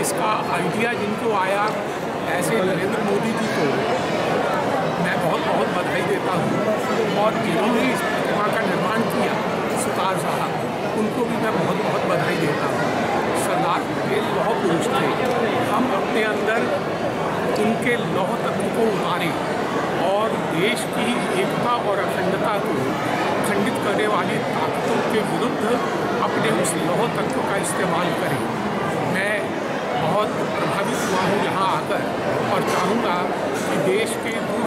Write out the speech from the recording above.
इसका आइडिया जिनको आया, ऐसे नरेंद्र मोदी जी को मैं बहुत बहुत बधाई देता हूँ। और जिन्होंने इस प्रतिमा का निर्माण किया, सुतार साहब, उनको भी मैं बहुत बहुत बधाई देता हूँ। सरदार पटेल लौह पुरुष थे। हम अपने अंदर उनके लौह तत्व को उतारें और देश की एकता और अखंडता को खंडित करने वाली ताकतों के विरुद्ध अपने उस लौह तत्व का इस्तेमाल करें। मैं बहुत प्रभावित हुआ हूँ यहाँ आकर और चाहूँगा कि देश के